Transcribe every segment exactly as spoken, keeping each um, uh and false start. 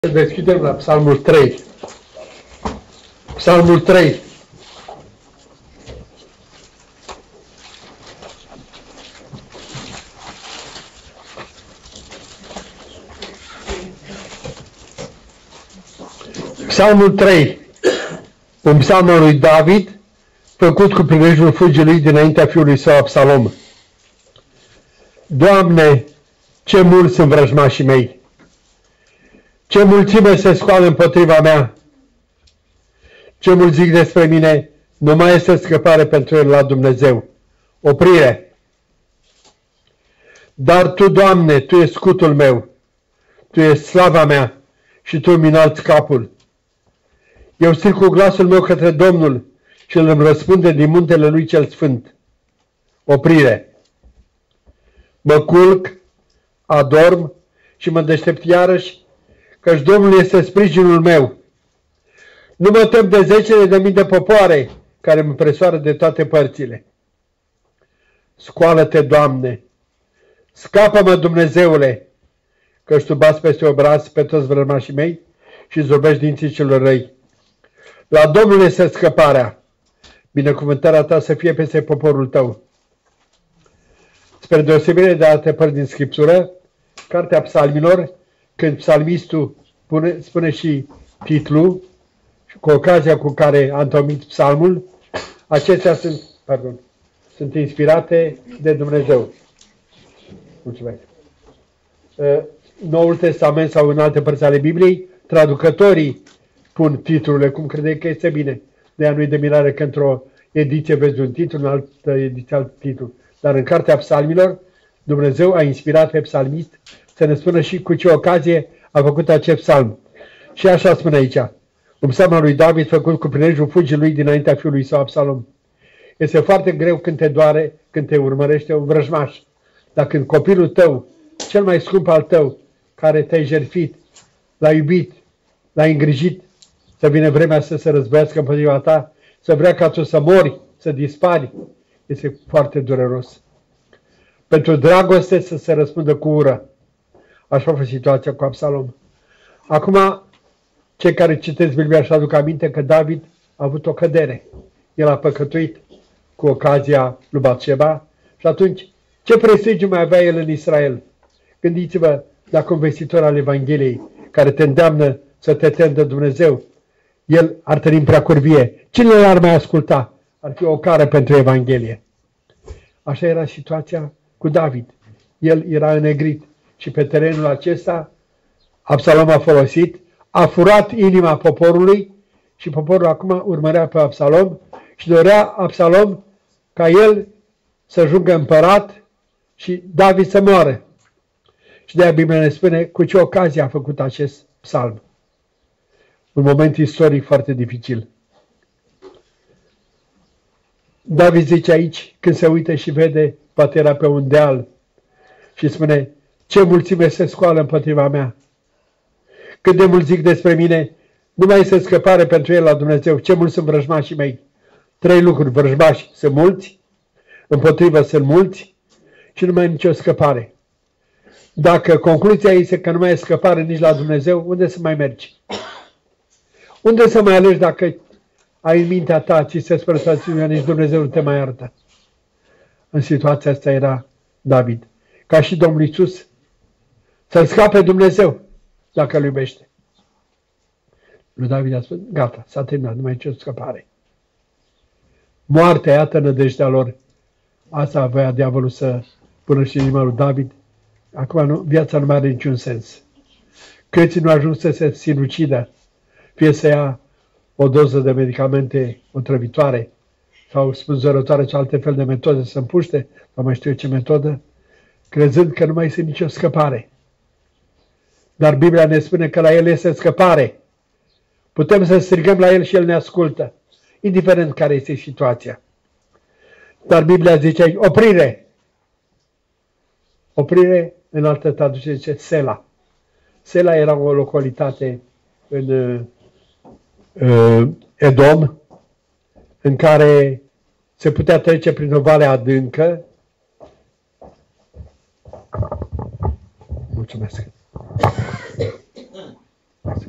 Deschidem la Psalmul trei. Psalmul trei. Psalmul trei. Un psalm al lui David, făcut cu prilejul fugii lui dinaintea fiului său Absalom. Doamne, ce mulți sunt vrăjmașii mei! Ce mulțime se scoală împotriva mea! Ce mult zic despre mine, nu mai este scăpare pentru el la Dumnezeu. Oprire! Dar Tu, Doamne, Tu ești scutul meu, Tu ești slava mea și Tu îmi înalți capul. Eu strig cu glasul meu către Domnul și îl îmi răspunde din muntele Lui cel Sfânt. Oprire! Mă culc, adorm și mă deștept iarăși, căci Domnul este sprijinul meu. Nu mă tem de zecile de mii de popoare care mă presoară de toate părțile. Scoală-te, Doamne! Scapă-mă, Dumnezeule! Căci Tu bați peste obraz pe toți vrăjmașii mei și zorbești dinții celor răi. La Domnul este scăparea. Binecuvântarea Ta să fie peste poporul Tău. Spre deosebire de alte părți din Scriptură, Cartea Psalmilor, când psalmistul spune, spune și titlul, și cu ocazia cu care a întomit psalmul, acestea sunt, pardon, sunt inspirate de Dumnezeu. Mulțumesc. Noul Testament sau în alte părți ale Bibliei, traducătorii pun titlurile, cum crede că este bine. De aia nu-i de mirare că într-o ediție vezi un titlu, în altă ediție alt titlu. Dar în Cartea Psalmilor, Dumnezeu a inspirat pe psalmist să ne spună și cu ce ocazie a făcut acest psalm. Și așa spune aici. Un psalm al lui David făcut cu prilejul fugii lui dinaintea fiului său Absalom. Este foarte greu când te doare, când te urmărește un vrăjmaș. Dar când copilul tău, cel mai scump al tău, care te-ai jertfit, l-ai iubit, l-ai îngrijit, să vină vremea să se războiască împotriva ta, să vrea ca tu să mori, să dispari, este foarte dureros. Pentru dragoste să se răspundă cu ură. Așa a fost situația cu Absalom. Acum, cei care citesc Biblia își aduc aminte că David a avut o cădere. El a păcătuit cu ocazia lui Batșeba și atunci, ce prestigiu mai avea el în Israel? Gândiți-vă dacă un vestitor al Evangheliei care te îndeamnă să te temi de Dumnezeu, el ar trăi în prea curvie. Cine l-ar mai asculta? Ar fi o cară pentru Evanghelie. Așa era situația cu David. El era înnegrit și pe terenul acesta Absalom a folosit, a furat inima poporului și poporul acum urmărea pe Absalom și dorea Absalom ca el să ajungă împărat și David să moară. Și de-aia Biblia ne spune cu ce ocazie a făcut acest psalm. Un moment istoric foarte dificil. David zice aici, când se uită și vede, poate era pe un deal, și spune, ce mulțime se scoală împotriva mea. Cât de mult zic despre mine, nu mai este scăpare pentru el la Dumnezeu. Ce mulți sunt vrăjmașii mei. Trei lucruri, vrăjmași sunt mulți, împotrivă sunt mulți și nu mai e nicio scăpare. Dacă concluzia este că nu mai e scăpare nici la Dumnezeu, unde să mai mergi? Unde să mai alegi dacă ai în mintea ta, ți se spără stațiunea, nici Dumnezeu nu te mai iartă? În situația asta era David. Ca și Domnul Iisus, să-l scape Dumnezeu dacă îl iubește. Lui David a spus, gata, s-a terminat, nu mai e ce scăpare. Moartea, iată nădejdea lor. Asta avea diavolul să pună și inima lui David. Acum nu, viața nu mai are niciun sens. Câți nu ajung să se sinucidă, fie să ia o doză de medicamente otrăvitoare sau spânzurătoare sau alte fel de metode să împuște, sau mai știu eu ce metodă, crezând că nu mai este nicio scăpare. Dar Biblia ne spune că la El este scăpare. Putem să strigăm la El și El ne ascultă, indiferent care este situația. Dar Biblia zice aici, oprire! Oprire, în altă traducere zice Sela. Sela era o localitate în uh, Edom, în care se putea trece prin o vale adâncă. Mulțumesc.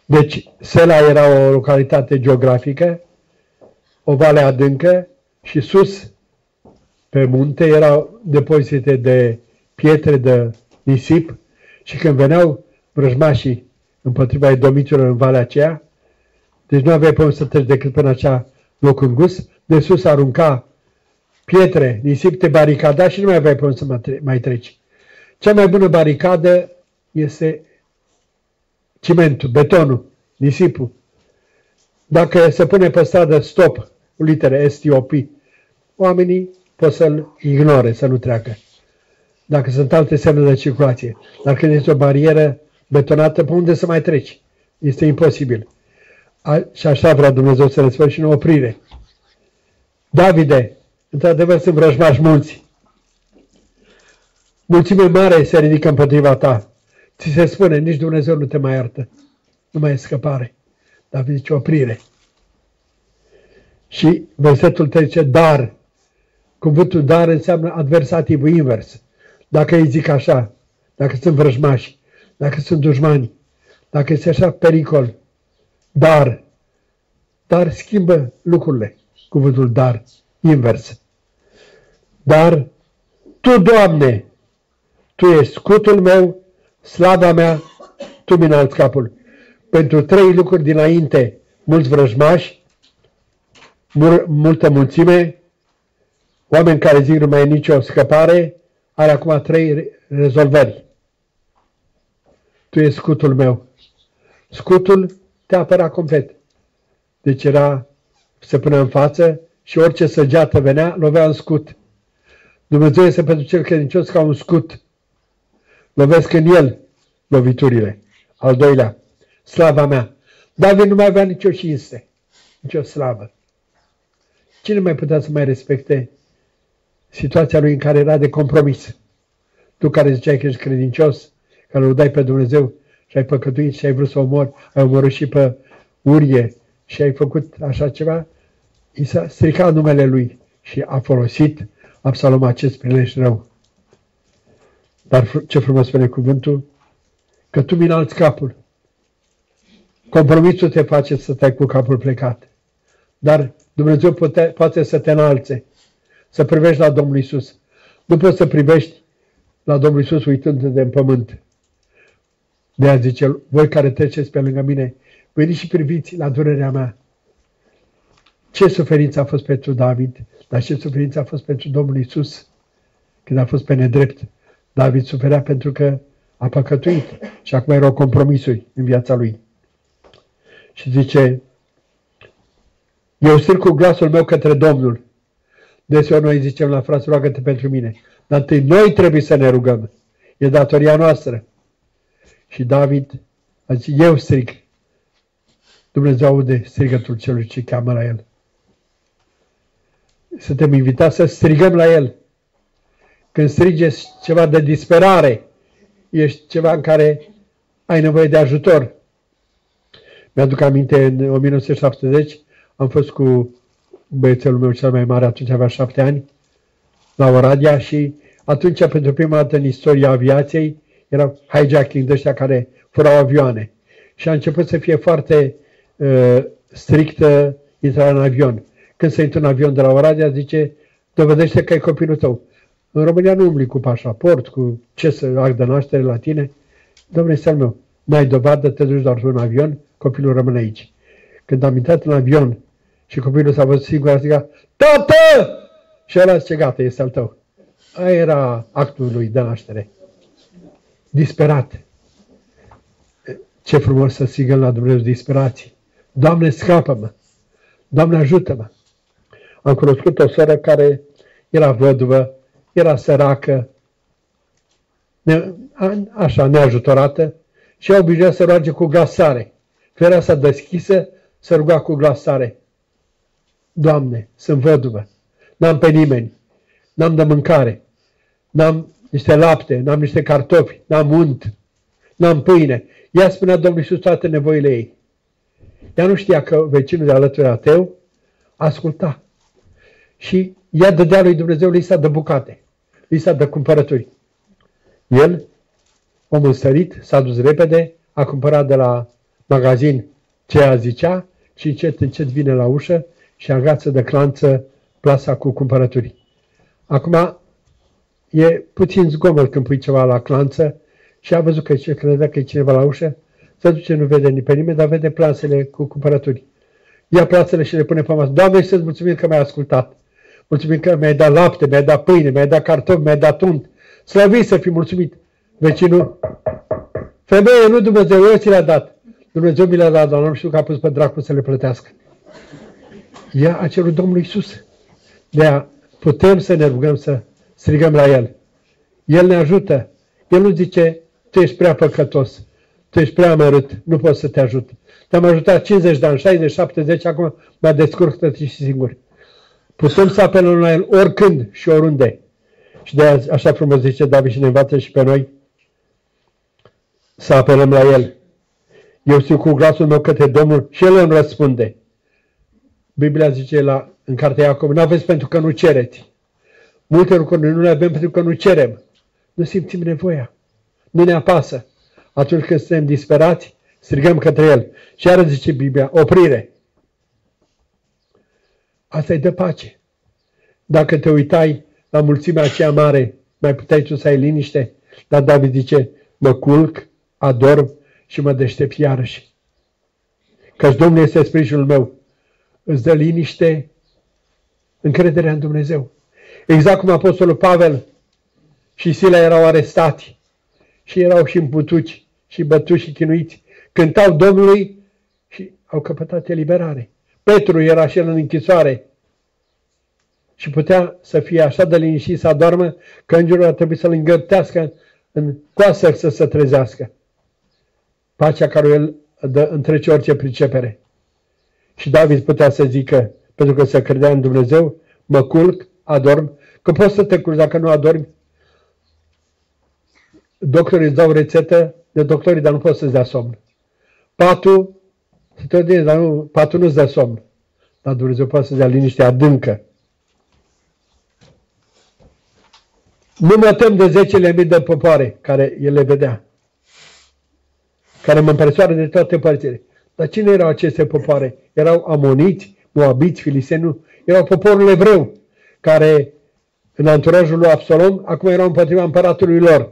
Deci, Sela era o localitate geografică, o vale adâncă și sus, pe munte, erau depozite de pietre, de nisip și când veneau vrăjmașii împotriva edomiților în valea aceea, deci nu aveai pe unde să treci decât până acea loc îngust, de sus arunca pietre, nisip, te baricada și nu mai aveai pe unde să mai treci. Cea mai bună baricadă este cimentul, betonul, nisipul. Dacă se pune pe stradă stop, cu litere S T O P, oamenii pot să-l ignore, să nu treacă. Dacă sunt alte semne de circulație. Dar când este o barieră betonată, pe unde să mai treci? Este imposibil. A, și așa vrea Dumnezeu să ne spune și în oprire. Davide, într-adevăr sunt vrăjmași mulți. Mulțime mare se ridică împotriva ta. Ți se spune, nici Dumnezeu nu te mai iartă. Nu mai e scăpare. David zice oprire. Și versetul trei zice dar. Cuvântul dar înseamnă adversativul invers. Dacă îi zic așa, dacă sunt vrăjmași, dacă sunt dușmani, dacă este așa pericol, dar, dar schimbă lucrurile. Cuvântul dar, invers. Dar Tu, Doamne, Tu ești scutul meu, slava mea, Tu mi înalți capul. Pentru trei lucruri dinainte, mulți vrăjmași, mul multă mulțime, oameni care zic nu mai e nicio scăpare, are acum trei rezolvări. Tu ești scutul meu. Scutul te apăra complet. Deci era, se punea în față și orice săgeată venea, lovea în scut. Dumnezeu este pentru cel credincios ca un scut. Lovesc în el loviturile. Al doilea, slava mea. David nu mai avea nicio cinste, nicio slavă. Cine mai putea să mai respecte situația lui în care era de compromis? Tu care ziceai că ești credincios, care îl dai pe Dumnezeu și ai păcătuit și ai vrut să omori, ai omorât și pe Urie și ai făcut așa ceva, i s-a stricat numele lui și a folosit Absalom acest prilej rău. Dar ce frumos spune cuvântul? Că tu mi înalți capul. Compromisul te face să stai cu capul plecat. Dar Dumnezeu poate, poate să te înalțe, să privești la Domnul Iisus. Nu poți să privești la Domnul Iisus uitându-te în pământ. De aia zice, voi care treceți pe lângă mine, veniți și priviți la durerea mea. Ce suferință a fost pentru David, dar ce suferință a fost pentru Domnul Iisus când a fost pe nedrept. David suferea pentru că a păcătuit și acum erau compromisuri în viața lui. Și zice, eu strig cu glasul meu către Domnul. Deseori noi zicem la frați, roagă-te pentru mine. Dar întâi noi trebuie să ne rugăm. E datoria noastră. Și David a zis, eu strig. Dumnezeu aude strigătul celui ce cheamă la el. Suntem invitați să strigăm la el. Când strigeți ceva de disperare, ești ceva în care ai nevoie de ajutor. Mi-aduc aminte, în o mie nouă sute șaptezeci, am fost cu băiețelul meu cel mai mare, atunci avea șapte ani, la Oradea și atunci, pentru prima dată în istoria aviației, erau hijacking de ăștia care furau avioane. Și a început să fie foarte uh, strictă intrarea în avion. Când se intră în avion de la Oradea, zice, dovedește că e copilul tău. În România nu umbli cu pașaport, cu ce să act de naștere la tine. Dom'le, stel meu, n-ai dovadă, te duci doar în avion, copilul rămâne aici. Când am intrat în avion și copilul s-a văzut singur, a strigat, tată! Și ăla zice, gata, este al tău. Aia era actul lui de naștere. Disperat. Ce frumos să strigăm la Dumnezeu disperații. Doamne, scapă-mă! Doamne, ajută-mă! Am cunoscut o soră care era văduvă, era săracă, ne, așa, neajutorată și ea obișnuia să roage cu glas tare. Fereastra deschisă, să ruga cu glas tare. Doamne, sunt văduvă, n-am pe nimeni, n-am de mâncare, n-am niște lapte, n-am niște cartofi, n-am unt, n-am pâine. Ea spunea Domnul Iisus toate nevoile ei. Ea nu știa că vecinul de alături ateu asculta. Și ea dădea lui Dumnezeu lista de bucate, lista de cumpărături. El, omul sărit, s-a dus repede, a cumpărat de la magazin ce ea zicea și încet, încet vine la ușă și agață de clanță plasa cu cumpărături. Acum e puțin zgomot când pui ceva la clanță și a văzut că ce credea că e cineva la ușă, se duce, nu vede pe nimeni, dar vede plasele cu cumpărături. Ia plasele și le pune pe masă. Doamne, să-ți mulțumim că m-ai ascultat. Mulțumim că mi-ai dat lapte, mi-ai dat pâine, mi-ai dat cartofi, mi-ai dat unt. Slăvit să fii mulțumit. Vecinul, femeie, nu Dumnezeu, eu ți le-a dat. Dumnezeu mi le-a dat, dar nu știu că a pus pe dracu să le plătească. Ea a cerut Domnului Iisus. De-aia putem să ne rugăm să strigăm la El. El ne ajută. El nu zice, tu ești prea păcătos, tu ești prea amărât, nu pot să te ajut. Te-am ajutat cincizeci de ani, șaizeci, șaptezeci, acum mă descurc și singur. Putem să apelăm la El oricând și oriunde. Și de aia, așa frumos zice David și ne învață și pe noi să apelăm la El. Eu știu cu glasul meu către Domnul și El îmi răspunde. Biblia zice la, în cartea Iacov, nu aveți pentru că nu cereți. Multe lucruri nu le avem pentru că nu cerem. Nu simțim nevoia. Nu ne apasă. Atunci când suntem disperați, strigăm către El. Și iară zice Biblia, oprire. Asta îi dă pace. Dacă te uitai la mulțimea aceea mare, mai puteai tu să ai liniște? Dar David zice, mă culc, adorm și mă deștept iarăși. Căci Domnul este sprijinul meu. Îți dă liniște, încrederea în Dumnezeu. Exact cum Apostolul Pavel și Sila erau arestați și erau și împutuți și bătuți și chinuiți. Cântau Domnului și au căpătat eliberare. Petru era și el în închisoare și putea să fie așa de liniștit să adormă că îngerul ar trebui să-l îngăptească în coasă să se trezească. Pacea care el dă întrece orice pricepere. Și David putea să zică, pentru că se credea în Dumnezeu, mă culc, adorm, că poți să te culci dacă nu adormi. Doctorii îți dau rețetă de doctorii, dar nu poți să-ți dea somn. Patul, să te odihni, dar nu, patul nu-ți dă somn. Dar Dumnezeu poate să-ți dea liniște adâncă. Nu mă tem de zecile mii de popoare care el le vedea, care mă împresoară de toate părțile. Dar cine erau aceste popoare? Erau amoniți, moabiți, filiseni, erau poporul evreu, care în anturajul lui Absalom, acum erau împotriva împăratului lor.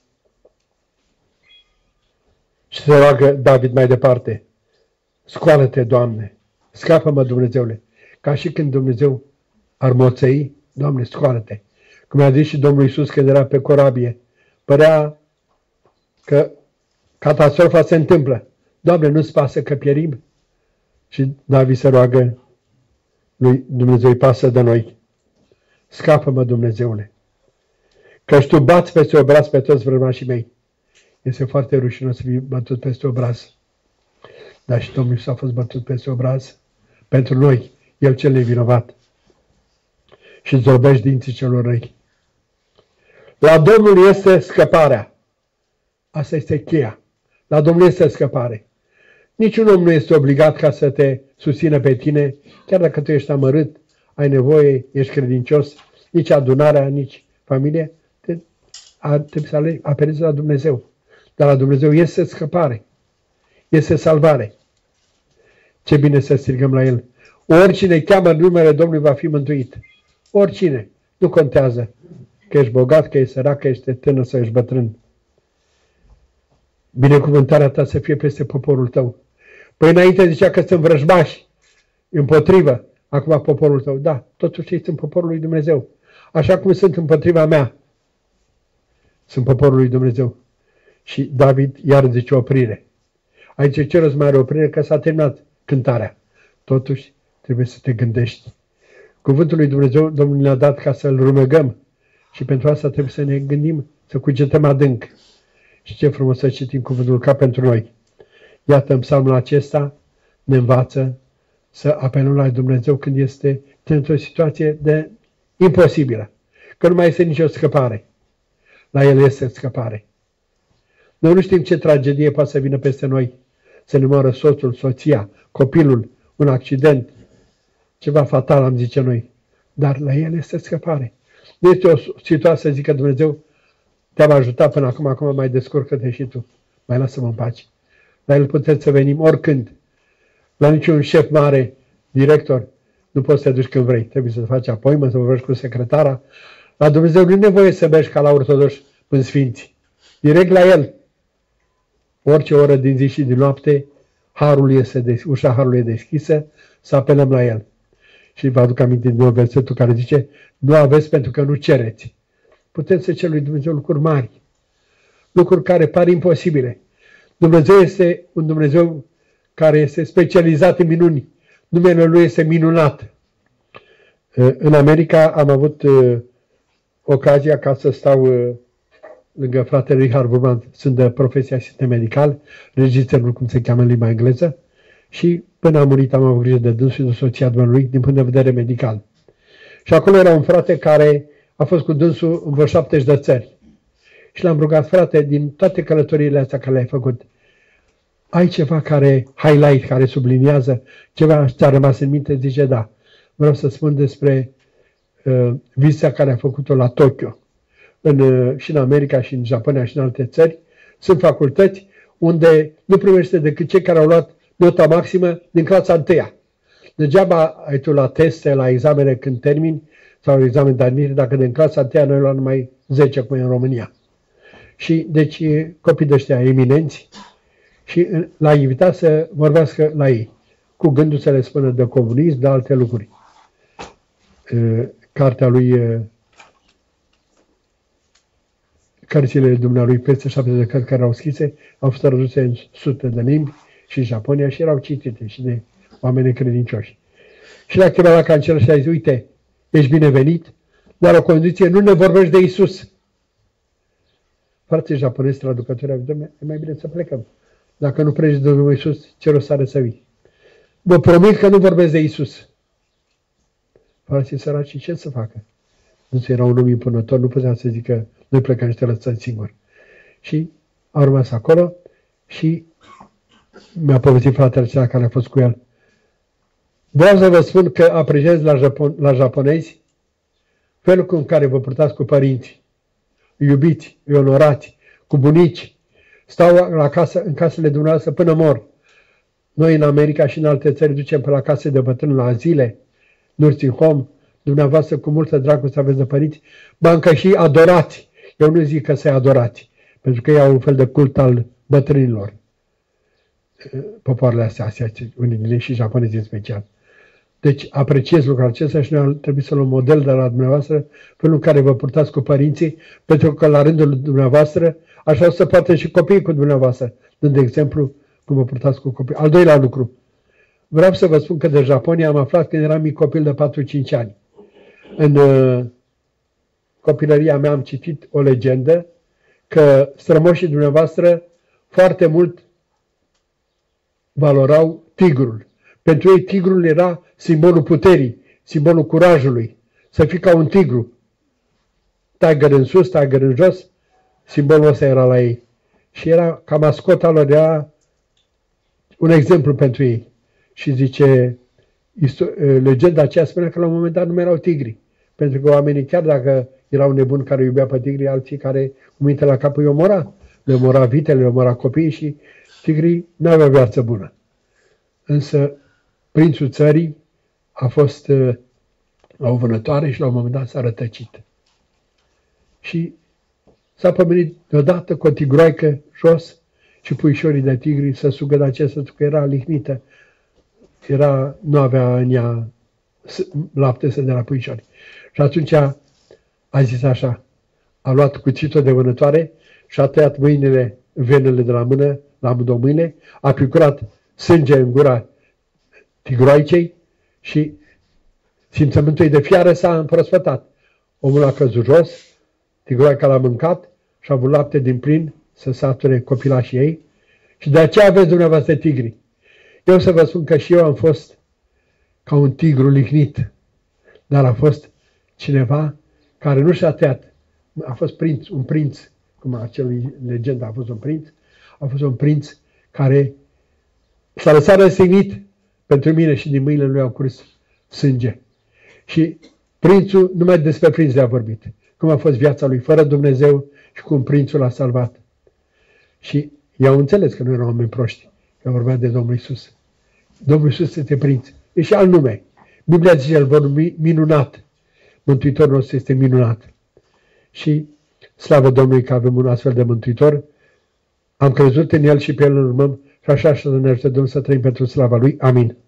Și se roagă David mai departe, scoală-te, Doamne, scapă-mă, Dumnezeule, ca și când Dumnezeu ar moțăi, Doamne, scoală-te. Cum a zis și Domnul Iisus când era pe corabie, părea că catastrofa se întâmplă. Doamne, nu-ți pasă că pierim? Și David se roagă lui Dumnezeu, îi pasă de noi. Scapă-mă, Dumnezeule, căci Tu bați peste obraz pe toți vrăjmașii mei. Este foarte rușinos să fii bătut peste obraz. Dar și Domnul Iisus a fost bătut peste obraz pentru noi, El cel nevinovat. Și zorbești dinții celor răi. La Domnul este scăparea. Asta este cheia. La Domnul este scăpare. Niciun om nu este obligat ca să te susțină pe tine, chiar dacă tu ești amărât, ai nevoie, ești credincios, nici adunarea, nici familie, te, a, trebuie să apelezi la Dumnezeu. Dar la Dumnezeu este scăpare, este salvare. Ce bine să strigăm la El. Oricine cheamă în numele Domnului va fi mântuit. Oricine. Nu contează că ești bogat, că ești sărac, că ești tânăr sau ești bătrân. Binecuvântarea Ta să fie peste poporul Tău. Păi înainte zicea că sunt vrăjmași împotrivă. Acum poporul Tău. Da, totuși ești în poporul lui Dumnezeu. Așa cum sunt împotriva mea. Sunt poporul lui Dumnezeu. Și David iar zice oprire. Aici ce rost mai are oprire? Că s-a terminat cântarea. Totuși trebuie să te gândești. Cuvântul lui Dumnezeu Domnul ne-a dat ca să-L rumegăm. Și pentru asta trebuie să ne gândim, să cugetăm adânc. Și ce frumos să citim cuvântul ca pentru noi. Iată, în psalmul acesta ne învață să apelăm la Dumnezeu când este într-o situație de imposibilă. Că nu mai este nicio scăpare. La El este scăpare. Noi nu știm ce tragedie poate să vină peste noi. Să ne moară soțul, soția, copilul, un accident, ceva fatal, am zice noi. Dar la El este scăpare. Nu este o situație să zică Dumnezeu, te-am ajutat până acum, acum mai descurcă-te și tu. Mai lasă-mă în pace. La el puteți să venim oricând. La niciun șef mare, director, nu poți să te duci când vrei. Trebuie să faci appointment, să vorbești cu secretara. La Dumnezeu nu e nevoie să mergi ca la ortodoși în sfinți. Direct la El. Orice oră din zi și din noapte, harul este des, ușa harului e deschisă, să apelăm la El. Și vă aduc aminte din nou versetul care zice, nu aveți pentru că nu cereți. Puteți să cer lui Dumnezeu lucruri mari. Lucruri care par imposibile. Dumnezeu este un Dumnezeu care este specializat în minuni. Numele Lui este minunat. În America am avut ocazia ca să stau lângă fratele Richard Burman, sunt de profesie asistent medical, registrul, cum se cheamă în limba engleză, și până a murit am avut grijă de dânsul și de soția lui din punct de vedere medical. Și acolo era un frate care a fost cu dânsul în vreo șaptezeci de țări. Și l-am rugat, frate, din toate călătoriile astea care le-ai făcut, ai ceva care, highlight, care subliniază, ceva ți-a rămas în minte? Zice, da. Vreau să spun despre uh, vizita care a făcut-o la Tokyo. În, uh, și în America, și în Japonia, și în alte țări. Sunt facultăți unde nu primește decât cei care au luat nota maximă din clasa întâia. Degeaba ai tu la teste, la examene când termini, sau examen de admitere, dacă din clasa întâia noi luăm numai zece, cum e în România. Și deci copii de ăștia eminenți, și l-a invitat să vorbească la ei, cu gândul să le spună de comunism, de alte lucruri. Cartea lui, cărțile dumnealui, peste șaptezeci de cărți care au scrise, au fost traduse în sute de limbi și în Japonia și erau citite și de oameni credincioși. Și l-a chemat la cancelar și a zis, uite, ești binevenit, dar o condiție, nu ne vorbești de Iisus. Frații japonezi traducători au zis, e mai bine să plecăm. Dacă nu predici de Domnul Iisus, ce rost are să vii? Vă promit că nu vorbesc de Iisus. Frații săraci, ce să facă? Nu era un om impunător, nu putea să zică, noi plecăm și te lăsăm singuri. Și a rămas acolo și mi-a povestit fratele acela care a fost cu el. Vreau să vă spun că apreciez la, Japon la japonezi felul în care vă purtați cu părinții. Îi iubiți, îi onorați, cu bunici. Stau la casă, în casele dumneavoastră până mor. Noi în America și în alte țări ducem pe la case de bătrâni, la azile, nursing home, dumneavoastră cu multă dragoste aveți de părinți, ba încă și adorați. Eu nu zic că să-i adorați, pentru că ei au un fel de cult al bătrânilor. Popoarele astea, asiatice, unii din ei și japonezi în special. Deci apreciez lucrul acesta și noi trebuie să luăm model de la dumneavoastră, felul în care vă purtați cu părinții, pentru că la rândul dumneavoastră așa o să poată și copiii cu dumneavoastră, dând de exemplu cum vă purtați cu copiii. Al doilea lucru. Vreau să vă spun că de Japonia am aflat când eram mic copil de patru-cinci ani. În uh, copilăria mea am citit o legendă că strămoșii dumneavoastră foarte mult valorau tigrul. Pentru ei tigrul era simbolul puterii, simbolul curajului. Să fii ca un tigru. Tiger în sus, tiger în jos. Simbolul ăsta era la ei. Și era ca mascota lor, era un exemplu pentru ei. Și zice, legenda aceea spune că la un moment dat nu mai erau tigri. Pentru că oamenii, chiar dacă erau nebuni care iubea pe tigri, alții care cu minte la cap îi omora. Le omora vitele, le omora copiii și tigrii nu aveau viață bună. Însă prințul țării a fost uh, la o vânătoare și la un moment dat s-a rătăcit. Și s-a pomenit deodată cu o tigroaică jos și puișorii de tigri să sugă de acesta, că era lihnită. Era, nu avea în ea lapte să de la puișori. Și atunci a, a zis așa, a luat cuțitul de vânătoare și a tăiat mâinile, venele de la mână, la amândouă mâine, a picurat sânge în gura tigroaicei și simțământul ei de fiară s-a împrospătat. Omul a căzut jos, tigroaica l-a mâncat și a avut lapte din plin să sature copilașii ei și de aceea aveți dumneavoastră tigri. Eu să vă spun că și eu am fost ca un tigru lihnit, dar a fost cineva care nu și-a tăiat. A fost prinț, un prinț, cum acelui legenda a fost un prinț, a fost un prinț care s-a lăsat răstignit pentru mine și din mâinile lui au curs sânge. Și prințul, numai despre prinț le-a vorbit. Cum a fost viața lui fără Dumnezeu și cum prințul l-a salvat. Și i-au înțeles că nu erau oameni proști. pe urma de Domnul Iisus. Domnul Iisus este prinț. E și al nume. Biblia zice, îl vor numi minunat. Mântuitorul nostru este minunat. Și slavă Domnului că avem un astfel de Mântuitor. Am crezut în El și pe El îl urmăm și așa să ne ajute Domnul să trăim pentru slava Lui. Amin.